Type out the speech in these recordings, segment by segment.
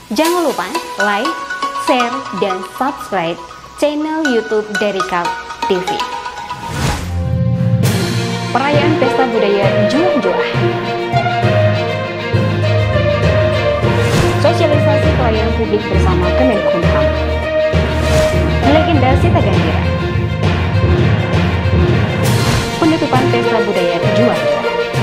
Jangan lupa like, share, dan subscribe channel YouTube Derika TV. Perayaan Pesta Budaya Juah-Juah. Sosialisasi pelayanan publik bersama Kemenkumham. Legenda Sita Gandira. Penutupan Pesta Budaya Juah-Juah.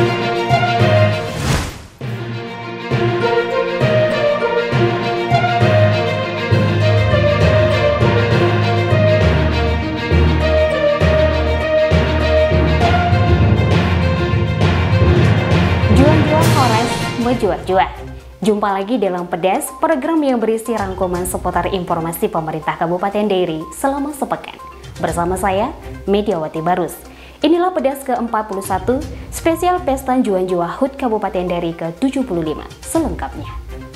Juah-juah. Jumpa lagi dalam Pedas, program yang berisi rangkuman seputar informasi pemerintah Kabupaten Dairi selama sepekan. Bersama saya, Mediawati Barus. Inilah Pedas ke-41, spesial Pesta Juah-Juah HUT Kabupaten Dairi ke-75, selengkapnya.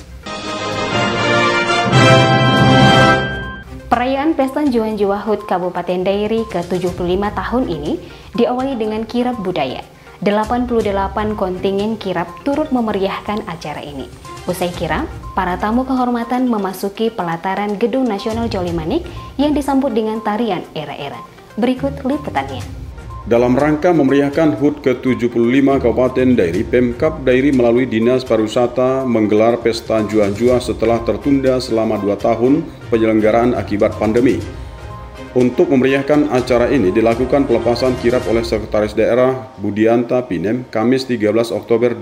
Perayaan Pesta Juah-Juah HUT Kabupaten Dairi ke-75 tahun ini diawali dengan kirab budaya. 88 kontingen kirab turut memeriahkan acara ini. Usai kirab, para tamu kehormatan memasuki pelataran Gedung Nasional Jolimanik yang disambut dengan tarian era-era. Berikut liputannya. Dalam rangka memeriahkan HUT ke-75 Kabupaten Dairi, Pemkab Dairi melalui Dinas Pariwisata menggelar Pesta Juah-Juah setelah tertunda selama 2 tahun penyelenggaraan akibat pandemi. Untuk memeriahkan acara ini dilakukan pelepasan kirab oleh Sekretaris Daerah Budianta Pinem Kamis 13 Oktober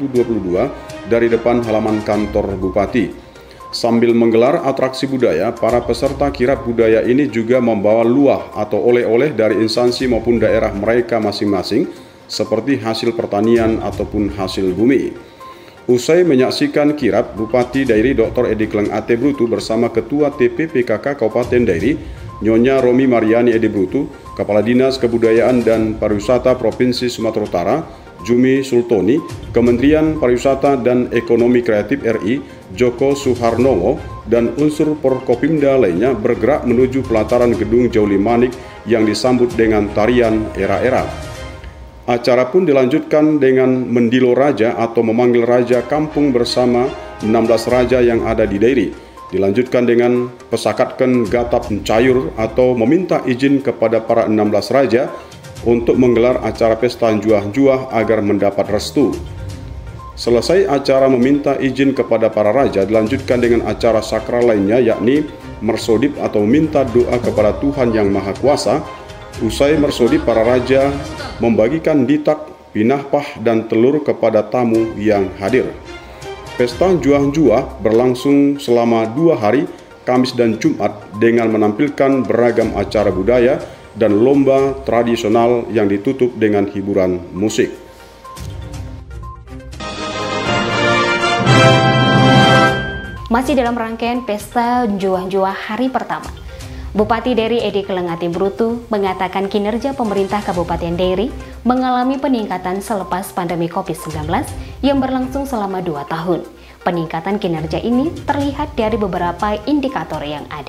2022 dari depan halaman kantor Bupati. Sambil menggelar atraksi budaya, para peserta kirab budaya ini juga membawa luah atau oleh-oleh dari instansi maupun daerah mereka masing-masing seperti hasil pertanian ataupun hasil bumi. Usai menyaksikan kirab, Bupati Dairi Dr. Edi Kleng Ate Brutu bersama Ketua TPPKK Kabupaten Dairi Nyonya Romi Mariani Edi Brutu, Kepala Dinas Kebudayaan dan Pariwisata Provinsi Sumatera Utara, Jumi Sultoni, Kementerian Pariwisata dan Ekonomi Kreatif RI, Joko Suharnowo, dan unsur Porkopimda lainnya bergerak menuju pelataran Gedung Jolimanik yang disambut dengan tarian era-era. Acara pun dilanjutkan dengan mendilo raja atau memanggil raja kampung bersama 16 raja yang ada di Dairi. Dilanjutkan dengan pesakatkan gatap mencayur atau meminta izin kepada para 16 raja untuk menggelar acara pesta juah-juah agar mendapat restu. Selesai acara meminta izin kepada para raja, dilanjutkan dengan acara sakral lainnya yakni mersodip atau meminta doa kepada Tuhan Yang Maha Kuasa. Usai mersodip, para raja membagikan ditak, pinahpah, dan telur kepada tamu yang hadir. Pesta Juah-Juah berlangsung selama 2 hari, Kamis dan Jumat, dengan menampilkan beragam acara budaya dan lomba tradisional yang ditutup dengan hiburan musik. Masih dalam rangkaian Pesta Juah-Juah hari pertama, Bupati Dairi Edi Kleng Ate Brutu mengatakan kinerja pemerintah Kabupaten Dairi mengalami peningkatan selepas pandemi COVID-19 yang berlangsung selama 2 tahun. Peningkatan kinerja ini terlihat dari beberapa indikator yang ada.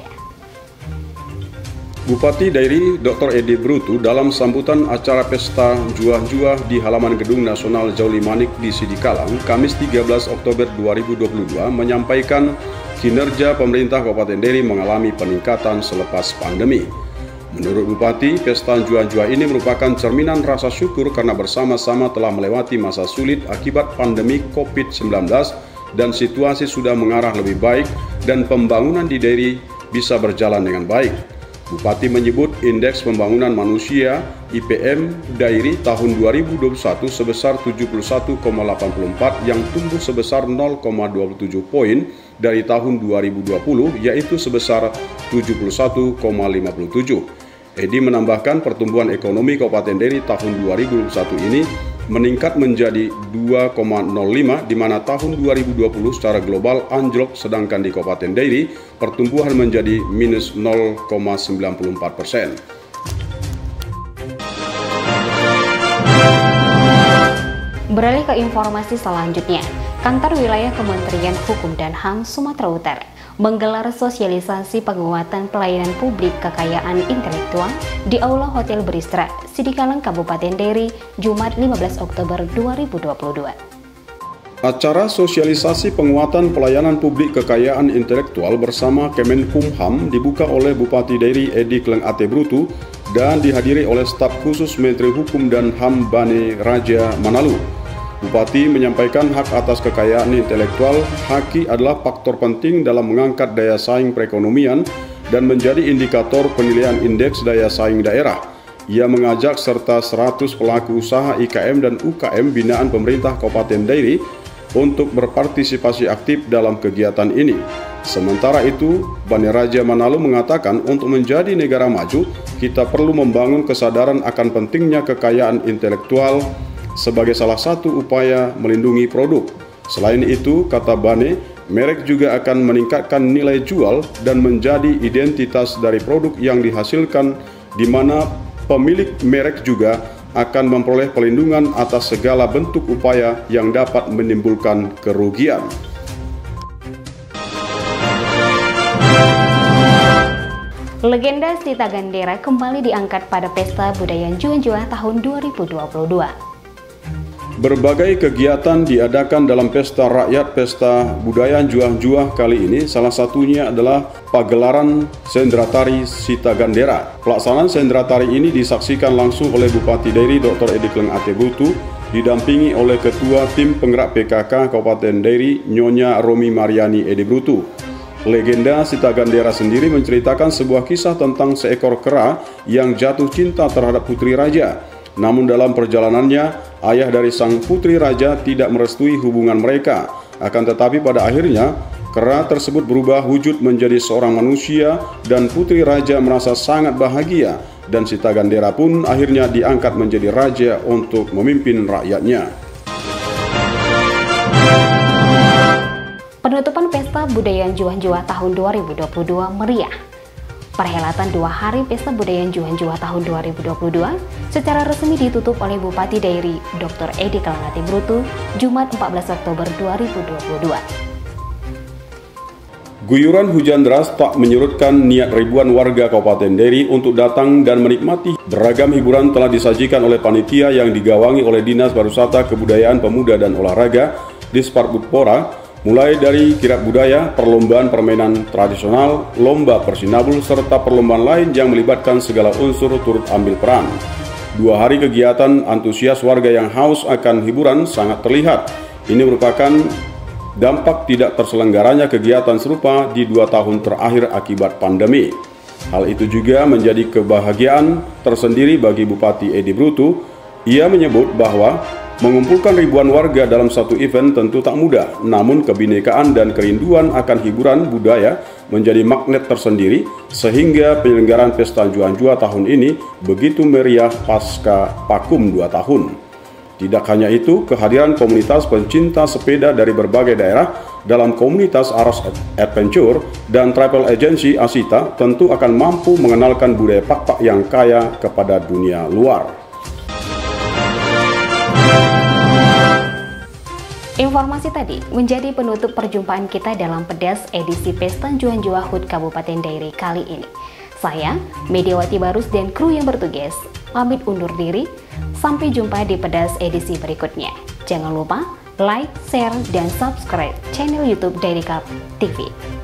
Bupati Dairi Dr. Edi Brutu dalam sambutan acara Pesta Juah-Juah di halaman Gedung Nasional Jolimanik di Sidikalang, Kamis 13 Oktober 2022 menyampaikan kinerja pemerintah Kabupaten Dairi mengalami peningkatan selepas pandemi. Menurut Bupati, Pesta Juah-Juah ini merupakan cerminan rasa syukur karena bersama-sama telah melewati masa sulit akibat pandemi COVID-19 dan situasi sudah mengarah lebih baik dan pembangunan di Dairi bisa berjalan dengan baik. Bupati menyebut indeks pembangunan manusia IPM Dairi tahun 2021 sebesar 71,84 yang tumbuh sebesar 0,27 poin dari tahun 2020 yaitu sebesar 71,57. Edi menambahkan pertumbuhan ekonomi Kabupaten Dairi tahun 2021 ini meningkat menjadi 2,05 di mana tahun 2020 secara global anjlok, sedangkan di Kabupaten Dairi pertumbuhan menjadi minus 0,94%. Beralih ke informasi selanjutnya, Kantor Wilayah Kementerian Hukum dan HAM Sumatera Utara menggelar sosialisasi penguatan pelayanan publik kekayaan intelektual di Aula Hotel Beristra, Sidikalang, Kabupaten Dairi, Jumat 15 Oktober 2022. Acara sosialisasi penguatan pelayanan publik kekayaan intelektual bersama Kemenkumham dibuka oleh Bupati Dairi Edi Kleng Ate Brutu dan dihadiri oleh staf khusus Menteri Hukum dan HAM Bane Raja Manalu. Bupati menyampaikan hak atas kekayaan intelektual HAKI adalah faktor penting dalam mengangkat daya saing perekonomian dan menjadi indikator penilaian indeks daya saing daerah. Ia mengajak serta 100 pelaku usaha IKM dan UKM binaan pemerintah Kabupaten Dairi untuk berpartisipasi aktif dalam kegiatan ini. Sementara itu, Bane Raja Manalu mengatakan untuk menjadi negara maju, kita perlu membangun kesadaran akan pentingnya kekayaan intelektual sebagai salah satu upaya melindungi produk. Selain itu, kata Bane, merek juga akan meningkatkan nilai jual dan menjadi identitas dari produk yang dihasilkan, di mana pemilik merek juga akan memperoleh pelindungan atas segala bentuk upaya yang dapat menimbulkan kerugian. Legenda Sita Gandera kembali diangkat pada Pesta Budaya Juan-Juan tahun 2022. Berbagai kegiatan diadakan dalam Pesta Rakyat Pesta Budaya Juah-Juah kali ini, salah satunya adalah pagelaran Sendratari Sita Gandera. Pelaksanaan Sendratari ini disaksikan langsung oleh Bupati Dairi Dr. Edi Kleng Ate Brutu, didampingi oleh Ketua Tim Penggerak PKK Kabupaten Dairi, Nyonya Romi Mariani Edi Brutu. Legenda Sita Gandera sendiri menceritakan sebuah kisah tentang seekor kera yang jatuh cinta terhadap putri raja. Namun dalam perjalanannya, ayah dari sang putri raja tidak merestui hubungan mereka. Akan tetapi pada akhirnya, kera tersebut berubah wujud menjadi seorang manusia dan putri raja merasa sangat bahagia. Dan Sita Gandera pun akhirnya diangkat menjadi raja untuk memimpin rakyatnya. Penutupan Pesta Budaya Juan-Juan tahun 2022 meriah. Perhelatan 2 hari Pesta Budaya Juan-Juan tahun 2022 secara resmi ditutup oleh Bupati Dairi Dr. Edi Kleng Ate Brutu Jumat 14 Oktober 2022. Guyuran hujan deras tak menyurutkan niat ribuan warga Kabupaten Dairi untuk datang dan menikmati beragam hiburan telah disajikan oleh panitia yang digawangi oleh Dinas Pariwisata Kebudayaan Pemuda dan Olahraga Disparbudpora. Mulai dari kirab budaya, perlombaan permainan tradisional, lomba persinabul, serta perlombaan lain yang melibatkan segala unsur turut ambil peran. 2 hari kegiatan, antusias warga yang haus akan hiburan sangat terlihat. Ini merupakan dampak tidak terselenggaranya kegiatan serupa di 2 tahun terakhir akibat pandemi. Hal itu juga menjadi kebahagiaan tersendiri bagi Bupati Edi Brutu. Ia menyebut bahwa mengumpulkan ribuan warga dalam satu event tentu tak mudah, namun kebinekaan dan kerinduan akan hiburan budaya menjadi magnet tersendiri sehingga penyelenggaraan Pesta Juan-Juan tahun ini begitu meriah pasca vakum 2 tahun. Tidak hanya itu, kehadiran komunitas pencinta sepeda dari berbagai daerah dalam komunitas Aras Adventure dan travel agency Asita tentu akan mampu mengenalkan budaya Pakpak yang kaya kepada dunia luar. Informasi tadi menjadi penutup perjumpaan kita dalam Pedas edisi Pesta Juan-Juan HUT Kabupaten Dairi kali ini. Saya, Mediawati Barus dan kru yang bertugas, pamit undur diri. Sampai jumpa di Pedas edisi berikutnya. Jangan lupa like, share, dan subscribe channel YouTube Dairi Cup TV.